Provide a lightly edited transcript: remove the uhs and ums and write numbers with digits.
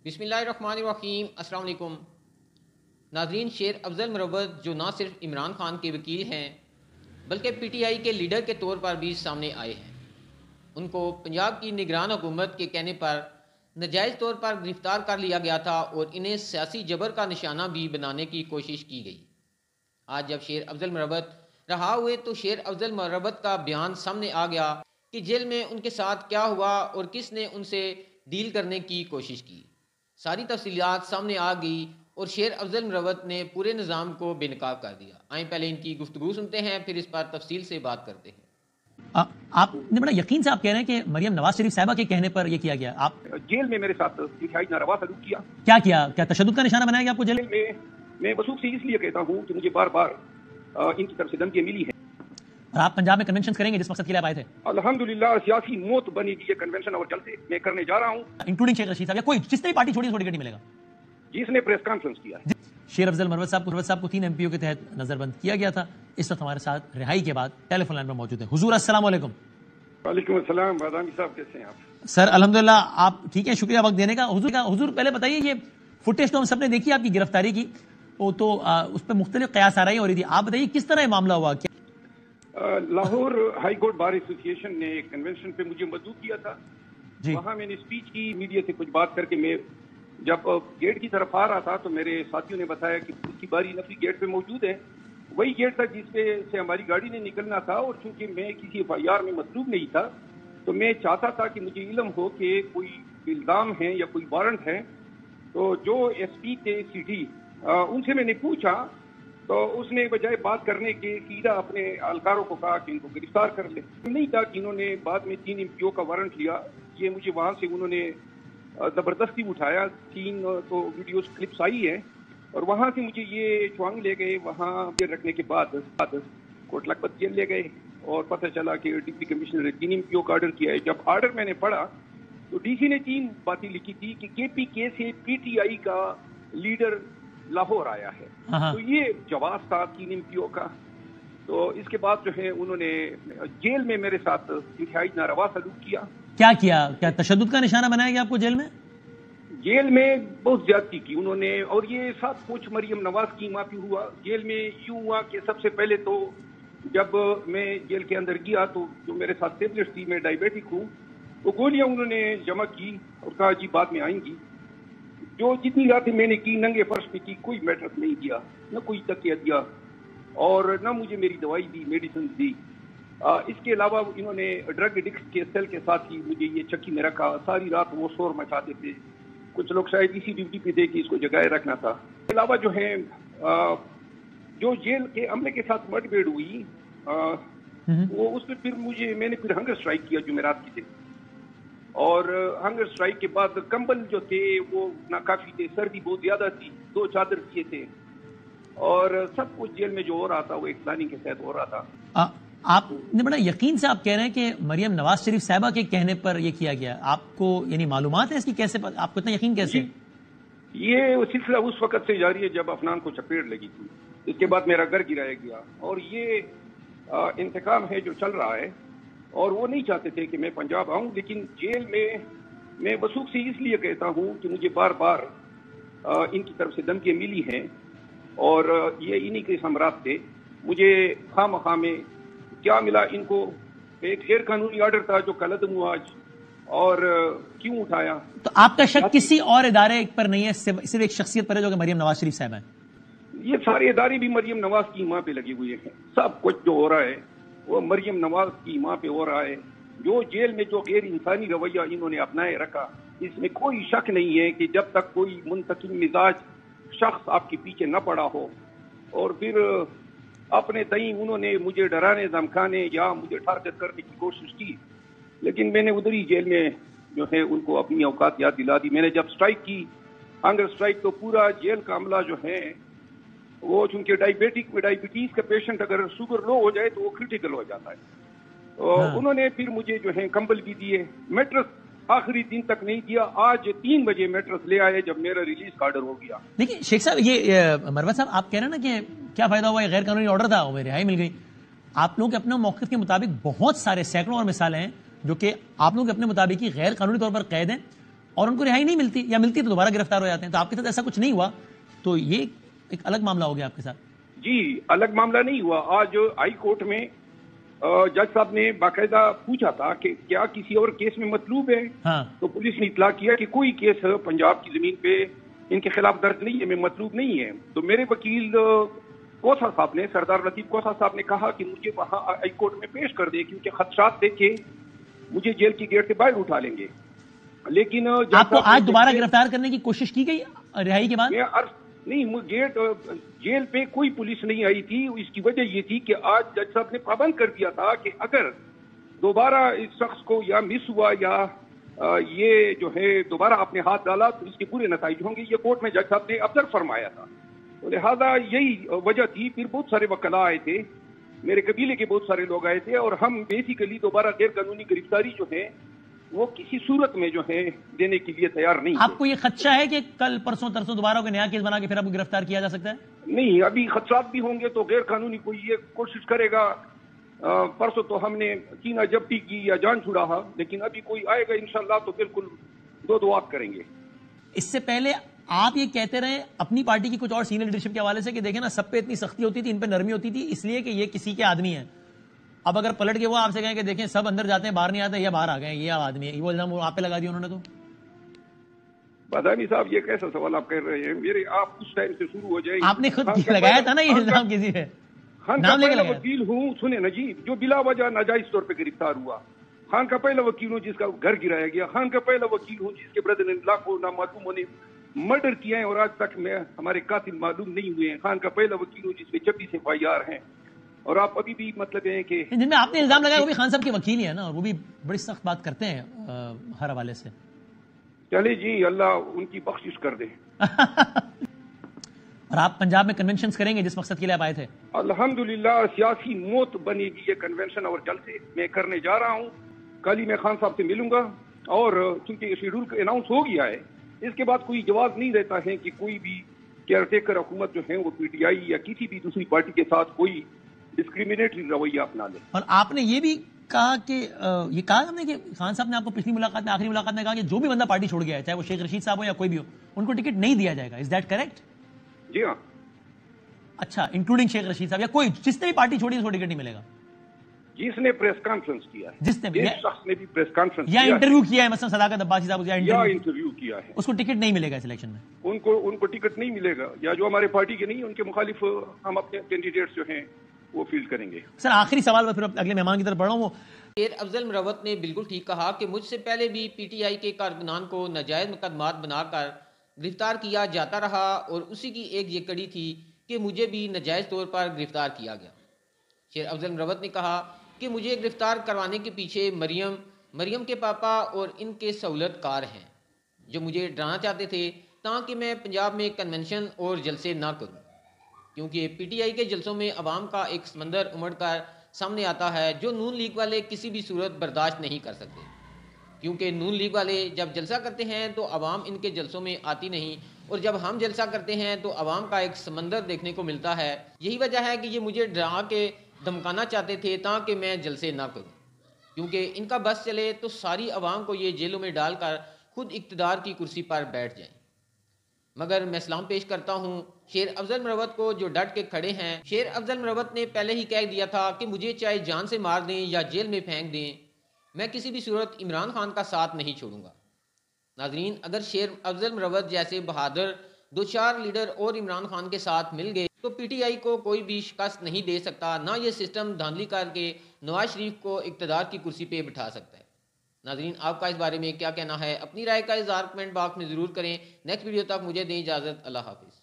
بسم اللہ الرحمن الرحیم۔ السلام علیکم ناظرین، شیر افضل مروت جو نہ صرف عمران خان کے وکیل ہیں بلکہ پی ٹی آئی کے لیڈر کے طور پر بھی سامنے آئے ہیں، ان کو پنجاب کی نگران حکومت کے کہنے پر ناجائز طور پر گرفتار کر لیا گیا تھا اور انہیں سیاسی جبر کا نشانہ بھی بنانے کی کوشش کی گئی۔ آج جب شیر افضل مروت رہا ہوئے تو شیر افضل مروت کا بیان سامنے آ گیا کہ جیل میں ان کے ساتھ کیا ہوا اور کس نے ان سے ڈیل کرنے کی کوشش کی۔ ساری تفصیلات سامنے آ گئی اور شیر افضل مروت نے پورے نظام کو بے نقاب کر دیا۔ آئیں پہلے ان کی گفتگو سنتے ہیں، پھر اس پر تفصیل سے بات کرتے ہیں۔ آپ نے بڑا یقین سے آپ کہہ رہے ہیں کہ مریم نواز شریف صاحبہ کے کہنے پر یہ کیا گیا۔ آپ جیل میں میرے ساتھ انتہائی ناروا سلوک کیا۔ کیا تشدد کا نشانہ بنایا گیا آپ کو جیل میں وثوق سے اس لیے کہتا ہوں کہ مجھے بار بار ان کی طرف سے دھمکیاں ملی ہیں۔ اور آپ پنجاب میں کنونشن کریں گے جس مقصد کے لیے آپ آئے تھے؟ الحمدللہ سیاسی موت بنی گئی ہے کنونشن، اور جلد سے میں کرنے جا رہا ہوں، انکلوڈنگ شیخ رشید صاحب یا کوئی جس نے پارٹی چھوڑی اس کو ٹکٹ نہیں ملے گا، جس نے پریس کانفرنس کیا ہے۔ شیر افضل مروت صاحب کو 3 ایم پی او کے تحت نظر بند کیا گیا تھا، اس وقت ہمارے ساتھ رہائی کے بعد ٹیلی فون لائن پر موجود ہیں۔ حضور السلام علیکم۔ وعلیکم السلام، بادامی صاحب کیسے ہیں آپ؟ سر الحمدللہ آپ ٹھیک ہیں، شکریہ وقت دینے کا۔ حضور پہلے بتائیے، یہ فوٹیج تو ہم سب نے دیکھی آپ کی گرفتاری کی، وہ تو اس پہ مختلف قیاس آرائی ہو رہی تھی، آپ بتائیے کس طرح یہ معاملہ ہوا؟ Lahore high court bar association نے ایک کنونشن پہ مجھے مدعو کیا تھا جی، وہاں میں نے اسپیچ کی، میڈیا سے کچھ بات کر کے میں جب گیٹ کی طرف آ رہا تھا تو میرے ساتھیوں نے بتایا کہ اس کی باری نفری گیٹ پہ موجود ہے، وہی گیٹ تھا جس پہ سے ہماری گاڑی نے نکلنا تھا، اور چونکہ میں کسی ایف آئی آر میں مطلوب نہیں تھا تو میں چاہتا تھا کہ مجھے علم ہو کہ کوئی الزام ہے یا کوئی وارنٹ ہے۔ تو جو ایس پی تھے سی ڈی، ان سے میں نے پوچھا تو اس نے بجائے بات کرنے کے سیدھا اپنے اہلکاروں کو کہا کہ ان کو گرفتار کر لے۔ نہیں تھا کہ انہوں نے بعد میں 3 ایم پی او کا وارنٹ لیا، یہ مجھے وہاں سے انہوں نے زبردستی اٹھایا، 3 تو ویڈیوز کلپس آئی ہیں، اور وہاں سے مجھے یہ چوانگ لے گئے، وہاں رکھنے کے بعد کوٹ لکھپت جیل لے گئے اور پتہ چلا کہ ڈپٹی کمشنر نے 3 ایم پی او کا آرڈر کیا ہے۔ جب آرڈر میں نے پڑھا تو ڈی سی نے 3 باتیں لکھی تھی کہ کے پی کے سے پی ٹی آئی کا لیڈر لاہور آیا ہے، تو یہ جواز تھا 3 ایم پی او کا۔ تو اس کے بعد جو ہے انہوں نے جیل میں میرے ساتھ انتہائی ناروا سلوک کیا۔ کیا تشدد کا نشانہ بنایا گیا آپ کو جیل میں؟ جیل میں بہت زیادتی کی انہوں نے، اور یہ سب کچھ مریم نواز کی معافی ہوا۔ جیل میں یوں ہوا کہ سب سے پہلے تو جب میں جیل کے اندر گیا تو جو میرے ساتھ ٹیبلٹس تھی، میں ڈائبیٹک ہوں، وہ گولیاں انہوں نے جمع کی اور کہا جی بعد میں آئیں گی۔ جو جتنی راتیں میں نے کی ننگے فرش پہ کی، کوئی میٹر نہیں دیا، نہ کوئی تکیہ دیا، اور نہ مجھے میری دوائی دی، میڈیسن دی۔ اس کے علاوہ انہوں نے ڈرگ ایڈکٹ کے سیل کے ساتھ ہی مجھے یہ چکی میں رکھا، ساری رات وہ شور مچاتے تھے، کچھ لوگ شاید اسی ڈیوٹی پہ تھے کہ اس کو جگائے رکھنا تھا۔ اس کے علاوہ جو ہے جو جیل کے عملے کے ساتھ مٹ بھیڑ ہوئی، وہ اس پہ پھر میں نے پھر ہنگر اسٹرائک کیا جمعرات کے دن، اور ہنگر اسٹرائک کے بعد کمبل جو تھے وہ ناکافی تھے، سردی بہت زیادہ تھی، 2 چادر کیے تھے، اور سب کچھ جیل میں جو ہو رہا تھا وہ ایک پلاننگ کے تحت ہو رہا تھا۔ آپ نے بڑا یقین سے آپ کہہ رہے ہیں کہ مریم نواز شریف صاحبہ کے کہنے پر یہ کیا گیا، آپ کو یعنی معلومات ہے اس کی؟ کیسے آپ کو اتنا یقین کیسے؟ یہ سلسلہ اس وقت سے جاری ہے جب افنان کو چپیڑ لگی تھی، اس کے بعد میرا گھر گرایا گیا، اور یہ انتقام ہے جو چل رہا ہے، اور وہ نہیں چاہتے تھے کہ میں پنجاب آؤں، لیکن جیل میں وثوق سے اس لیے کہتا ہوں کہ مجھے بار بار ان کی طرف سے دھمکیاں ملی ہیں، اور یہ انہی کے ہمراہ تھے۔ مجھے خواہ مخواہ میں کیا ملا، ان کو ایک غیر قانونی آرڈر تھا جو کل عدم ہوا آج، اور کیوں اٹھایا؟ تو آپ کا شک کسی اور ادارے پر نہیں ہے، صرف ایک شخصیت پر ہے جو کہ مریم نواز شریف صاحب ہیں؟ یہ سارے ادارے بھی مریم نواز کی ماں پہ لگے ہوئے ہیں، سب کچھ جو ہو رہا ہے وہ مریم نواز کی ماں پہ ہو رہا ہے۔ جو جیل میں جو غیر انسانی رویہ انہوں نے اپنائے رکھا، اس میں کوئی شک نہیں ہے کہ جب تک کوئی منتقم مزاج شخص آپ کے پیچھے نہ پڑا ہو، اور پھر اپنے تئیں انہوں نے مجھے ڈرانے دھمکانے یا مجھے ٹارگٹ کرنے کی کوشش کی، لیکن میں نے ادھر ہی جیل میں جو ہے ان کو اپنی اوقات یاد دلا دی۔ میں نے جب اسٹرائک کی، ہنگر اسٹرائک، تو پورا جیل کا عملہ جو ہے وہ، چونکہ ڈائبٹیز کا پیشنٹ اگر شوگر لو ہو جائے تو وہ کریٹیکل ہو جاتا ہے، تو انہوں نے پھر مجھے جو ہے کمبل بھی دیے، میٹرس آخری دن تک نہیں دیا، آج 3 بجے میٹرس لے آئے جب میرا ریلیز کا آرڈر ہو گیا۔ لیکن شیخ صاحب، یہ مروت صاحب آپ کہہ رہے ہیں نا کہ کیا فائدہ ہوا، یہ غیر قانونی آرڈر تھا، وہ رہائی مل گئی۔ آپ لوگوں کے اپنے موقف کے مطابق بہت سارے سینکڑوں اور مثالیں ہیں جو کہ آپ لوگوں کے اپنے مطابق ہی غیر قانونی طور پر قید ہیں، اور ان کو رہائی نہیں ملتی, یا ملتی تو دوبارہ گرفتار ہو جاتے ہیں. تو آپ کے ساتھ ایسا کچھ نہیں ہوا, تو یہ ایک الگ معاملہ ہو گیا آپ کے ساتھ. جی الگ معاملہ نہیں ہوا. آج ہائی کورٹ میں جج صاحب نے باقاعدہ پوچھا تھا کہ کیا کسی اور کیس میں مطلوب ہے. ہاں, تو پولیس نے اطلاع کیا کہ کوئی کیس پنجاب کی زمین پہ ان کے خلاف درج نہیں ہے, میں مطلوب نہیں ہے. تو میرے وکیل کوسا صاحب نے, سردار لطیف کوسا صاحب نے کہا کہ مجھے وہاں ہائی کورٹ میں پیش کر دے, کیونکہ خدشات دیکھ کے مجھے جیل کی گیٹ سے باہر اٹھا لیں گے. لیکن آپ کو آج دوبارہ گرفتار کرنے کی کوشش کی گئی رہائی کے بعد؟ نہیں, گیٹ جیل پہ کوئی پولیس نہیں آئی تھی. اس کی وجہ یہ تھی کہ آج جج صاحب نے پابند کر دیا تھا کہ اگر دوبارہ اس شخص کو یا مس ہوا یا یہ جو ہے دوبارہ اپنے ہاتھ ڈالا تو اس کے برے نتائج ہوں گے. یہ کورٹ میں جج صاحب نے ابزرو فرمایا تھا. تو لہٰذا یہی وجہ تھی. پھر بہت سارے وکلا آئے تھے, میرے قبیلے کے بہت سارے لوگ آئے تھے, اور ہم بیسیکلی دوبارہ غیر قانونی گرفتاری جو ہے وہ کسی صورت میں جو ہے دینے کے لیے تیار نہیں. آپ کو یہ خدشہ ہے کہ کل پرسوں ترسوں دوبارہ کوئی نیا کیس بنا کے پھر آپ کو گرفتار کیا جا سکتا ہے؟ نہیں, ابھی خدشات بھی ہوں گے تو غیر قانونی کوئی یہ کوشش کرے گا. پرسوں تو ہم نے کینا جبتی کی یا جان چھڑا, لیکن ابھی کوئی آئے گا انشاءاللہ تو بالکل دو دعات کریں گے. اس سے پہلے آپ یہ کہتے رہے اپنی پارٹی کی کچھ اور سینئر لیڈرشپ کے حوالے سے کہ دیکھیں نا, سب پہ اتنی سختی ہوتی تھی, ان پہ نرمی ہوتی تھی اس لیے کہ یہ کسی کے آدمی ہیں. اب اگر پلٹ کے وہ آپ سے کہیں کہ دیکھیں سب اندر جاتے ہیں باہر نہیں آتے, یہ باہر آ گئے, یہ آدمی ہے, یہ وہ الزام آپ پہ لگا دیا انہوں نے. تو بادامی صاحب یہ کیسا سوال آپ کر رہے ہیں؟ میرے آپ اس ٹائم سے شروع ہو جائے. آپ نے خود لگایا تھا نا یہ الزام کسی پہ, خان کا پہلا وکیل ہوں, سنیں نا جی, جو بلا وجہ ناجائز طور پہ گرفتار ہوا. خان کا پہلا وکیل ہوں جس کا گھر گرایا گیا. خان کا پہلا وکیل ہوں جس کے بردر نے لاکھوں نامعلوموں نے مرڈر کیا ہے اور آج تک میں ہمارے قاتل معلوم نہیں ہوئے ہیں. خان کا پہلا وکیل ہوں جس میں 26 FIR ہیں. اور آپ ابھی بھی مطلب ہے کہ جن میں آپ نے الزام لگایا وہ بھی خان صاحب کے وکیل ہی ہیں نا, وہ بھی بڑی سخت بات کرتے ہیں ہر حوالے سے. چلے جی, اللہ ان کی بخشش کر دے. اور آپ پنجاب میں کنونشنز کریں گے جس مقصد کے لیے آپ آئے تھے؟ الحمدللہ سیاسی موت بنے گی یہ کنونشن, اور جلسے میں کرنے جا رہا ہوں. کل ہی میں خان صاحب سے ملوں گا, اور چونکہ شیڈول اناؤنس ہو گیا ہے, اس کے بعد کوئی جواز نہیں رہتا ہے کہ کوئی بھی کیئر ٹیکر حکومت جو ہے وہ PTI یا کسی بھی دوسری پارٹی کے ساتھ کوئی ڈسکریمنیٹری رویہ اپنا لے. اور آپ نے یہ بھی کہا کہ یہ کہا ہم نے کہ خان صاحب نے آپ کو پچھلی ملاقات میں, آخری ملاقات میں کہا کہ جو بھی بندہ پارٹی چھوڑ گیا ہے, چاہے وہ شیخ رشید صاحب ہو یا کوئی بھی ہو, ان کو ٹکٹ نہیں دیا جائے گا. Is that correct? جی ہاں. اچھا, انکلوڈنگ شیخ رشید صاحب یا کوئی جس نے بھی پارٹی چھوڑی اس کو ٹکٹ نہیں ملے گا؟ جس نے پریس کانفرنس کیا ہے, جس نے بھی شخص نے بھی پریس کانفرنس یا انٹرویو کیا ہے, مثلا صداقت عباسی صاحب یا انٹرویو کیا ہے, اس کو ٹکٹ نہیں ملے گا اس الیکشن میں. ان کو ٹکٹ نہیں ملے گا, یا جو ہمارے پارٹی کے نہیں ان کے مخالف ہم اپنے کینڈیڈیٹس جو ہیں وہ فیلڈ کریں گے. سر آخری سوال میں پھر اگلے مہمان کی طرف بڑھا ہوں. وہ شیر افضل مروت نے بالکل ٹھیک کہا کہ مجھ سے پہلے بھی PTI کے کارکنان کو ناجائز مقدمات بنا کر گرفتار کیا جاتا رہا, اور اسی کی ایک یہ کڑی تھی کہ مجھے بھی ناجائز طور پر گرفتار کیا گیا. شیر افضل مروت نے کہا کہ مجھے گرفتار کروانے کے پیچھے مریم کے پاپا اور ان کے سہولت کار ہیں, جو مجھے ڈرانا چاہتے تھے تاکہ میں پنجاب میں کنونشن اور جلسے نہ کروں, کیونکہ PTI کے جلسوں میں عوام کا ایک سمندر امڑ کر سامنے آتا ہے جو نون لیگ والے کسی بھی صورت برداشت نہیں کر سکتے. کیونکہ نون لیگ والے جب جلسہ کرتے ہیں تو عوام ان کے جلسوں میں آتی نہیں, اور جب ہم جلسہ کرتے ہیں تو عوام کا ایک سمندر دیکھنے کو ملتا ہے. یہی وجہ ہے کہ یہ مجھے ڈرا کے دھمکانا چاہتے تھے تاکہ میں جلسے نہ کروں, کیونکہ ان کا بس چلے تو ساری عوام کو یہ جیلوں میں ڈال کر خود اقتدار کی کرسی پر بیٹھ جائیں. مگر میں سلام پیش کرتا ہوں شیر افضل مروت کو جو ڈٹ کے کھڑے ہیں. شیر افضل مروت نے پہلے ہی کہہ دیا تھا کہ مجھے چاہے جان سے مار دیں یا جیل میں پھینک دیں, میں کسی بھی صورت عمران خان کا ساتھ نہیں چھوڑوں گا. ناظرین, اگر شیر افضل مروت جیسے بہادر 2-4 لیڈر اور عمران خان کے ساتھ مل گئے تو PTI کو کوئی بھی شکست نہیں دے سکتا, نہ یہ سسٹم دھاندلی کر کے نواز شریف کو اقتدار کی کرسی پہ بٹھا سکتا ہے. ناظرین, آپ کا اس بارے میں کیا کہنا ہے؟ اپنی رائے کا اظہار کمنٹ باکس میں ضرور کریں. نیکسٹ ویڈیو تک مجھے دیں اجازت. اللہ حافظ.